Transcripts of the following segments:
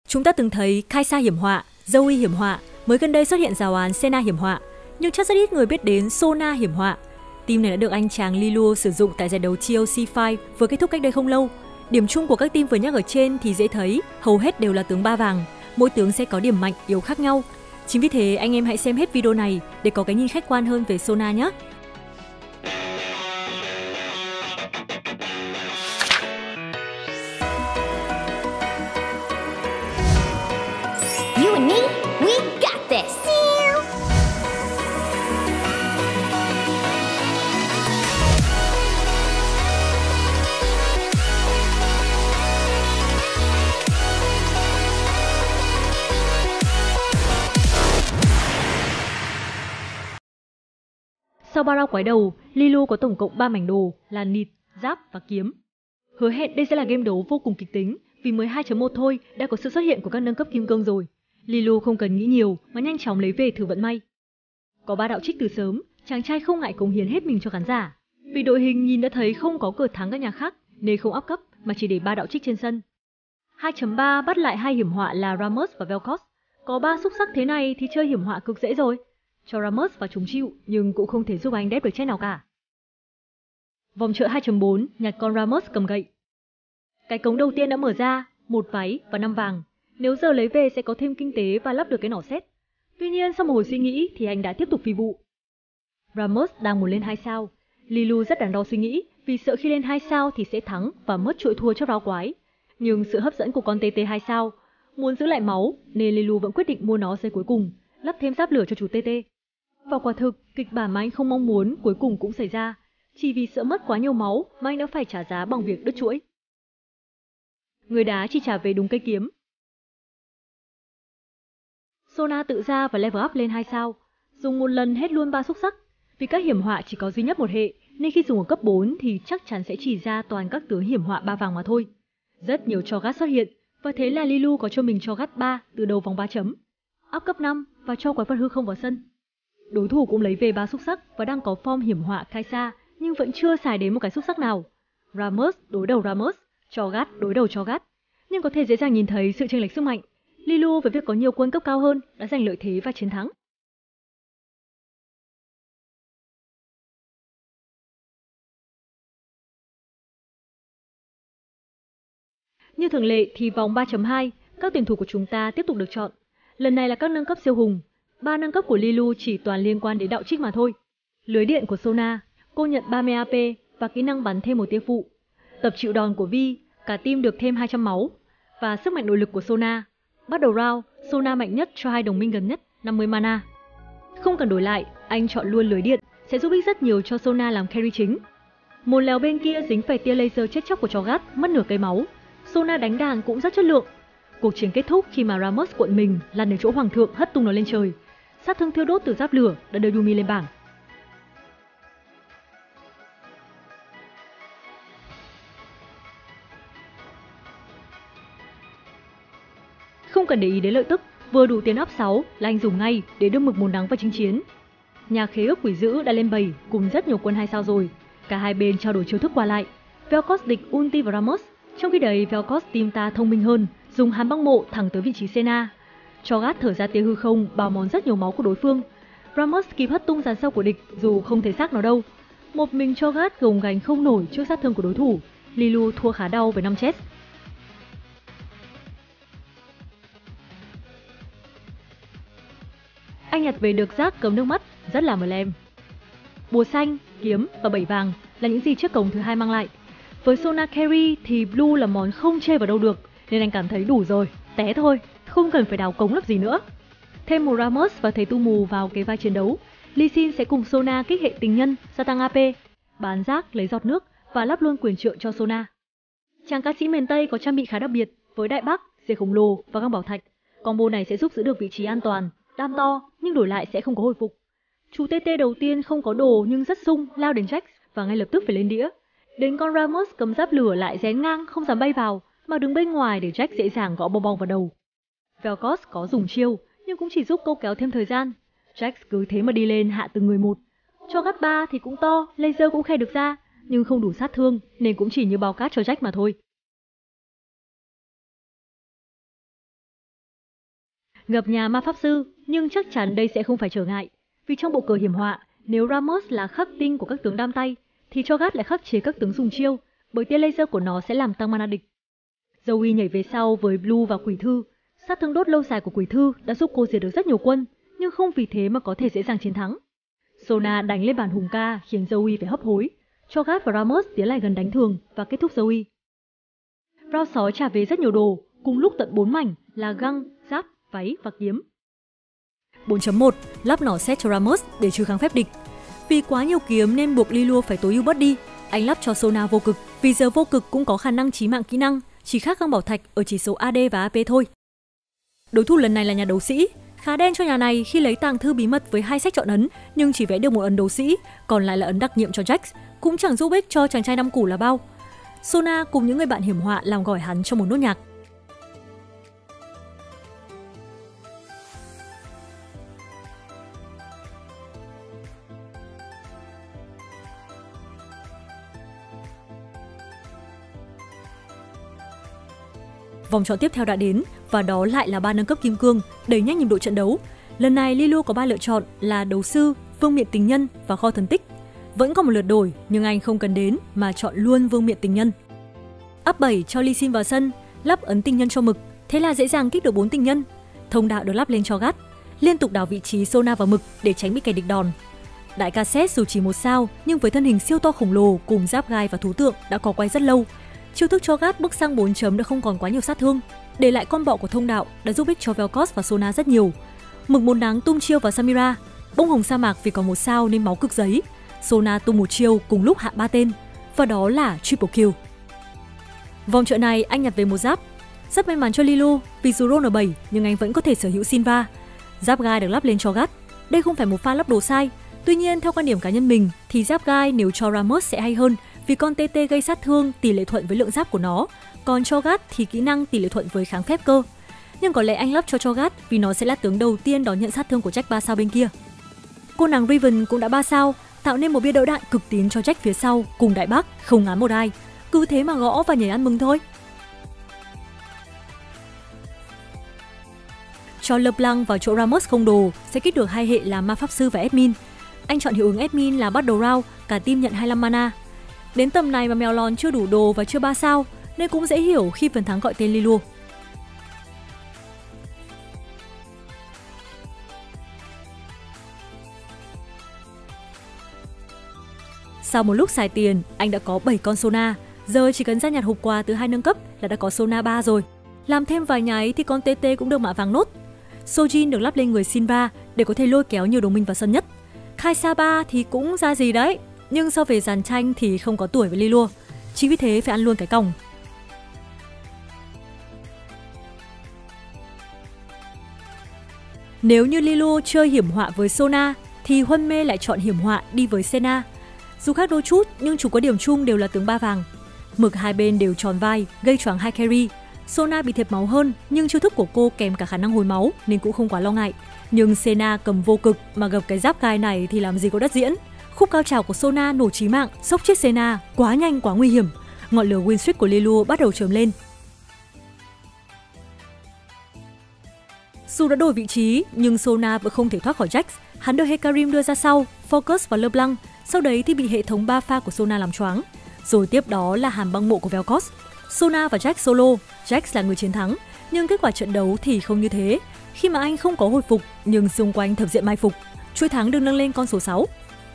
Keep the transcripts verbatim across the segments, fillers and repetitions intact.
Chúng ta từng thấy Kaisa hiểm họa, Zoe hiểm họa, mới gần đây xuất hiện giáo án Senna hiểm họa, nhưng chắc rất ít người biết đến Sona hiểm họa. Team này đã được anh chàng Lilu sử dụng tại giải đấu T L C năm vừa kết thúc cách đây không lâu. Điểm chung của các team vừa nhắc ở trên thì dễ thấy, hầu hết đều là tướng ba vàng, mỗi tướng sẽ có điểm mạnh, yếu khác nhau. Chính vì thế anh em hãy xem hết video này để có cái nhìn khách quan hơn về Sona nhé. You and me, we got this. Sau ba round quái đầu, Lilu có tổng cộng ba mảnh đồ là nịt, giáp và kiếm. Hứa hẹn đây sẽ là game đấu vô cùng kịch tính, vì mới hai chấm một thôi đã có sự xuất hiện của các nâng cấp kim cương rồi. Lilu không cần nghĩ nhiều mà nhanh chóng lấy về thử vận may. Có ba đạo trích từ sớm, chàng trai không ngại cống hiến hết mình cho khán giả. Vì đội hình nhìn đã thấy không có cờ thắng các nhà khác nên không áp cấp mà chỉ để ba đạo trích trên sân. hai chấm ba bắt lại hai hiểm họa là Ramos và Vel'Koz. Có ba xúc sắc thế này thì chơi hiểm họa cực dễ rồi. Cho Ramos và chúng chịu nhưng cũng không thể giúp anh đép được chết nào cả. Vòng chợ hai chấm bốn nhặt con Ramos cầm gậy. Cái cống đầu tiên đã mở ra, một váy và năm vàng. Nếu giờ lấy về sẽ có thêm kinh tế và lắp được cái nỏ xét. Tuy nhiên sau một hồi suy nghĩ thì anh đã tiếp tục phi vụ. Ramos đang muốn lên hai sao. Lilu rất đắn đo suy nghĩ vì sợ khi lên hai sao thì sẽ thắng và mất chuỗi thua trước round quái. Nhưng sự hấp dẫn của con tê tê hai sao muốn giữ lại máu nên Lilu vẫn quyết định mua nó giây cuối cùng, lắp thêm giáp lửa cho chú tê tê. Và quả thực, kịch bản mà anh không mong muốn cuối cùng cũng xảy ra. Chỉ vì sợ mất quá nhiều máu mà anh đã phải trả giá bằng việc đứt chuỗi. Người đá chỉ trả về đúng cây kiếm. Sona tự ra và level up lên hai sao, dùng một lần hết luôn ba xúc sắc. Vì các hiểm họa chỉ có duy nhất một hệ, nên khi dùng ở cấp bốn thì chắc chắn sẽ chỉ ra toàn các tướng hiểm họa ba vàng mà thôi. Rất nhiều Cho'Gath xuất hiện, và thế là Lilu có cho mình Cho'Gath ba từ đầu vòng ba chấm. Up cấp năm và cho quái vật hư không vào sân. Đối thủ cũng lấy về ba xúc sắc và đang có form hiểm họa Kaisa nhưng vẫn chưa xài đến một cái xúc sắc nào. Ramos đối đầu Ramos, Cho'Gath đối đầu Cho'Gath. Nhưng có thể dễ dàng nhìn thấy sự chênh lệch sức mạnh. Lilu với việc có nhiều quân cấp cao hơn đã giành lợi thế và chiến thắng. Như thường lệ thì vòng ba chấm hai, các tuyển thủ của chúng ta tiếp tục được chọn. Lần này là các nâng cấp siêu hùng. Ba nâng cấp của Lilu chỉ toàn liên quan đến đạo trích mà thôi. Lưới điện của Sona, cô nhận ba mươi a pê và kỹ năng bắn thêm một tia phụ. Tập chịu đòn của Vi, cả team được thêm hai trăm máu. Và sức mạnh nội lực của Sona. Bắt đầu round, Sona mạnh nhất cho hai đồng minh gần nhất, năm mươi mana. Không cần đổi lại, anh chọn luôn lưới điện, sẽ giúp ích rất nhiều cho Sona làm carry chính. Một lèo bên kia dính phải tia laser chết chóc của Cho'Gath, mất nửa cây máu. Sona đánh đàn cũng rất chất lượng. Cuộc chiến kết thúc khi mà Ramos cuộn mình lăn đến chỗ hoàng thượng hất tung nó lên trời. Sát thương thiêu đốt từ giáp lửa đã đưa Yuumi lên bảng. Không cần để ý đến lợi tức, vừa đủ tiền up sáu là anh dùng ngay để đưa mực mồn nắng vào chính chiến. Nhà khế ước quỷ dữ đã lên bảy cùng rất nhiều quân hai sao rồi. Cả hai bên trao đổi chiêu thức qua lại. Vel'Koz địch ulti vào Ramos, trong khi đấy Vel'Koz team ta thông minh hơn, dùng hàn băng mộ thẳng tới vị trí Senna. Cho'Gath thở ra tia hư không bào mòn rất nhiều máu của đối phương. Ramos kịp hất tung dàn sau của địch dù không thể xác nó đâu. Một mình Cho'Gath gồng gánh không nổi trước sát thương của đối thủ. Lilu thua khá đau với năm chết. Anh nhặt về được rác cấm nước mắt, rất là mờ lem. Bùa xanh, kiếm và bảy vàng là những gì chiếc cổng thứ hai mang lại. Với Sona carry thì blue là món không chê vào đâu được, nên anh cảm thấy đủ rồi, té thôi, không cần phải đào cống lấp gì nữa. Thêm một Ramos và thầy tu mù vào cái vai chiến đấu, Lee Sin sẽ cùng Sona kích hệ tình nhân, gia tăng a pê, bán rác lấy giọt nước và lắp luôn quyền trượng cho Sona. Chàng ca sĩ miền Tây có trang bị khá đặc biệt với đại bác, dê khổng lồ và găng bảo thạch. Combo này sẽ giúp giữ được vị trí an toàn, đam to nhưng đổi lại sẽ không có hồi phục. Chú tê tê đầu tiên không có đồ nhưng rất sung lao đến Jax và ngay lập tức phải lên đĩa. Đến con Ramos cầm giáp lửa lại rén ngang không dám bay vào mà đứng bên ngoài để Jax dễ dàng gõ bong bong vào đầu. Vel'Koz có dùng chiêu nhưng cũng chỉ giúp câu kéo thêm thời gian. Jax cứ thế mà đi lên hạ từng người một. Cho'Gath ba thì cũng to, laser cũng khe được ra nhưng không đủ sát thương nên cũng chỉ như bao cát cho Jax mà thôi. Gặp nhà ma pháp sư, nhưng chắc chắn đây sẽ không phải trở ngại. Vì trong bộ cờ hiểm họa, nếu Ramos là khắc tinh của các tướng đam tay, thì Cho'Gath lại khắc chế các tướng dùng chiêu, bởi tia laser của nó sẽ làm tăng mana địch. Zoe nhảy về sau với Blue và Quỷ Thư. Sát thương đốt lâu dài của Quỷ Thư đã giúp cô diệt được rất nhiều quân, nhưng không vì thế mà có thể dễ dàng chiến thắng. Sona đánh lên bàn hùng ca khiến Zoe phải hấp hối. Cho'Gath và Ramos tiến lại gần đánh thường và kết thúc Zoe. Round sáu trả về rất nhiều đồ, cùng lúc tận bốn mảnh là găng, giáp, váy và kiếm. bốn chấm một lắp nỏ set cho Ramos để trừ kháng phép địch. Vì quá nhiều kiếm nên buộc Lilua phải tối ưu bớt đi. Anh lắp cho Sona vô cực, vì giờ vô cực cũng có khả năng chí mạng kỹ năng, chỉ khác găng bảo thạch ở chỉ số a đê và a pê thôi. Đối thủ lần này là nhà đấu sĩ. Khá đen cho nhà này khi lấy tàng thư bí mật với hai sách chọn ấn, nhưng chỉ vẽ được một ấn đấu sĩ, còn lại là ấn đặc nhiệm cho Jax, cũng chẳng giúp ích cho chàng trai năm củ là bao. Sona cùng những người bạn hiểm họa làm gỏi hắn cho một nốt nhạc. Vòng chọn tiếp theo đã đến và đó lại là ba nâng cấp kim cương, đẩy nhanh nhịp độ trận đấu. Lần này Lilua có ba lựa chọn là đấu sư, vương miện tình nhân và kho thần tích. Vẫn còn một lượt đổi nhưng anh không cần đến mà chọn luôn vương miện tình nhân. Up bảy cho Lee Sin vào sân, lắp ấn tình nhân cho Mực, thế là dễ dàng kích được bốn tình nhân. Thông đạo được lắp lên cho Gắt, liên tục đảo vị trí Sona và Mực để tránh bị kẻ địch đòn. Đại ca Set dù chỉ một sao nhưng với thân hình siêu to khổng lồ cùng giáp gai và thú tượng đã có quay rất lâu. Chiêu thức cho Gắt bước sang bốn chấm đã không còn quá nhiều sát thương, để lại con bọ của thông đạo đã giúp ích cho Vel'Koz và Sona rất nhiều. Mực một nắng tung chiêu vào Samira, bông hồng sa mạc vì có một sao nên máu cực giấy. Sona tung một chiêu cùng lúc hạ ba tên, và đó là triple kill. Vòng chợ này anh nhặt về một giáp, rất may mắn cho Lilua vì dù roll ở bảy nhưng anh vẫn có thể sở hữu Sinva. Giáp gai được lắp lên cho Gắt, đây không phải một pha lắp đồ sai. Tuy nhiên theo quan điểm cá nhân mình thì giáp gai nếu cho Ramos sẽ hay hơn, vì con tê tê gây sát thương tỷ lệ thuận với lượng giáp của nó, còn cho Gắt thì kỹ năng tỷ lệ thuận với kháng phép cơ. Nhưng có lẽ anh lắp cho cho Gắt vì nó sẽ là tướng đầu tiên đón nhận sát thương của Jack ba sao bên kia. Cô nàng Riven cũng đã ba sao, tạo nên một bia đỡ đạn cực tín cho Jack phía sau cùng Đại Bác, không ngán một ai. Cứ thế mà gõ và nhảy ăn mừng thôi. Cho LeBlanc vào chỗ Ramos không đồ sẽ kích được hai hệ là ma pháp sư và admin. Anh chọn hiệu ứng admin là bắt đầu round, cả team nhận hai mươi lăm mana. Đến tầm này mà mèo lòn chưa đủ đồ và chưa ba sao, nên cũng dễ hiểu khi phần thắng gọi tên Lilua. Sau một lúc xài tiền, anh đã có bảy con Sona. Giờ chỉ cần ra nhặt hộp quà từ hai nâng cấp là đã có Sona ba rồi. Làm thêm vài nháy thì con tê tê cũng được mạ vàng nốt. Sojin được lắp lên người Sinva để có thể lôi kéo nhiều đồng minh vào sân nhất. Kaisa ba thì cũng ra gì đấy, nhưng so về dàn tranh thì không có tuổi với Lilua. Chính vì thế phải ăn luôn cái còng. Nếu như Lilua chơi hiểm họa với Sona thì Huân Mê lại chọn hiểm họa đi với Senna. Dù khác đôi chút nhưng chúng có điểm chung đều là tướng ba vàng. Mực hai bên đều tròn vai, gây choáng hai carry. Sona bị thiệt máu hơn nhưng chiêu thức của cô kèm cả khả năng hồi máu nên cũng không quá lo ngại. Nhưng Senna cầm vô cực mà gặp cái giáp gai này thì làm gì có đất diễn. Khúc cao trào của Sona nổ chí mạng, sốc chết Senna, quá nhanh quá nguy hiểm. Ngọn lửa win streak của Lilua bắt đầu chớm lên. Dù đã đổi vị trí nhưng Sona vẫn không thể thoát khỏi Jax. Hắn được Hecarim đưa ra sau, Focus và LeBlanc. Sau đấy thì bị hệ thống ba pha của Sona làm choáng. Rồi tiếp đó là hàm băng mộ của Vel'Koz. Sona và Jax solo, Jax là người chiến thắng. Nhưng kết quả trận đấu thì không như thế. Khi mà anh không có hồi phục nhưng xung quanh thập diện mai phục. Chuỗi thắng được nâng lên con số sáu.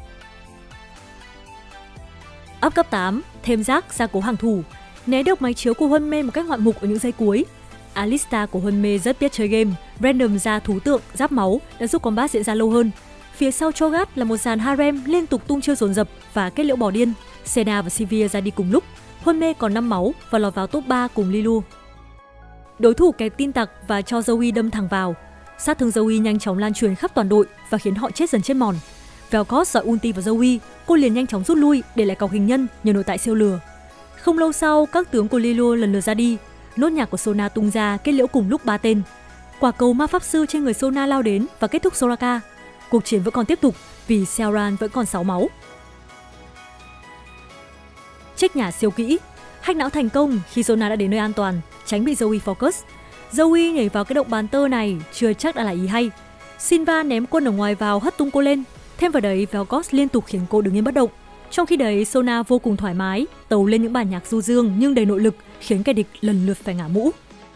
Up cấp tám, thêm rác ra cố hàng thủ. Né được máy chiếu của Huân Mê một cách ngoạn mục ở những giây cuối. Alista của Huân Mê rất biết chơi game. Random ra thú tượng, giáp máu đã giúp combat diễn ra lâu hơn. Phía sau Cho'Gath là một dàn harem liên tục tung chiêu dồn dập và kết liễu bò điên. Senna và Sivir ra đi cùng lúc. Huân Mê còn năm máu và lọt vào top ba cùng Lilua. Đối thủ kẹp tin tặc và cho Zoe đâm thẳng vào. Sát thương Zoe nhanh chóng lan truyền khắp toàn đội và khiến họ chết dần chết mòn. Vel'Koz dọi ulti vào Zoe, cô liền nhanh chóng rút lui để lại cọc hình nhân nhờ nội tại siêu lừa. Không lâu sau, các tướng của Lilua lần lượt ra đi. Nốt nhạc của Sona tung ra kết liễu cùng lúc ba tên. Quả cầu ma pháp sư trên người Sona lao đến và kết thúc Soraka. Cuộc chiến vẫn còn tiếp tục vì Selran vẫn còn sáu máu. Check nhà siêu kỹ. Hack não thành công khi Sona đã đến nơi an toàn, tránh bị Zoe focus. Zoe nhảy vào cái động bàn tơ này chưa chắc đã là ý hay. Silva ném quân ở ngoài vào hất tung cô lên. Thêm vào đấy, Vel'Koz liên tục khiến cô đứng yên bất động. Trong khi đấy, Sona vô cùng thoải mái, tấu lên những bản nhạc du dương nhưng đầy nội lực, khiến kẻ địch lần lượt phải ngả mũ.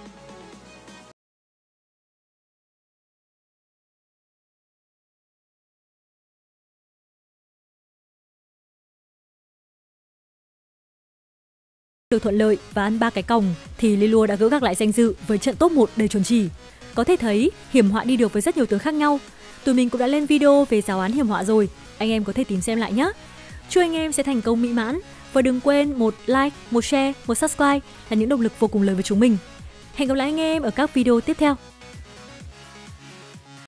Được thuận lợi và ăn ba cái còng thì Lilua đã gỡ gạc lại danh dự với trận top một đầy chuẩn chỉ. Có thể thấy hiểm họa đi được với rất nhiều tướng khác nhau. Tụi mình cũng đã lên video về giáo án hiểm họa rồi, anh em có thể tìm xem lại nhé. Chúc anh em sẽ thành công mỹ mãn và đừng quên một like, một share, một subscribe là những động lực vô cùng lớn với chúng mình. Hẹn gặp lại anh em ở các video tiếp theo.